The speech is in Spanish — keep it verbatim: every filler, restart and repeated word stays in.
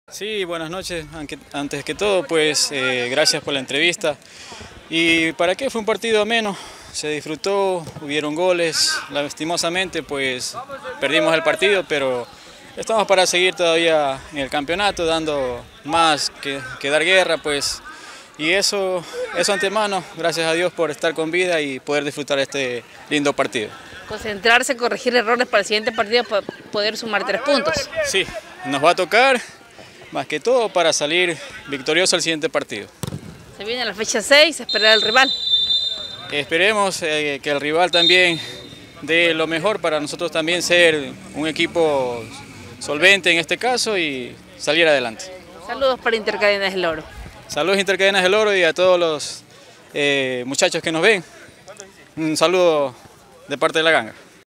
Sí, buenas noches. Antes que todo, pues eh, gracias por la entrevista. ¿Y para qué? Fue un partido ameno, se disfrutó, hubieron goles. Lastimosamente, pues perdimos el partido, pero estamos para seguir todavía en el campeonato, dando más que, que dar guerra, pues. Y eso, eso antemano, gracias a Dios por estar con vida y poder disfrutar este lindo partido. Concentrarse, corregir errores para el siguiente partido para poder sumar tres puntos. Sí, nos va a tocar, más que todo para salir victorioso al siguiente partido. Se viene la fecha seis, esperar al rival. Esperemos eh, que el rival también dé lo mejor para nosotros también ser un equipo solvente en este caso y salir adelante. Saludos para Intercadenas del Oro. Saludos Intercadenas del Oro y a todos los eh, muchachos que nos ven. Un saludo de parte de la ganga.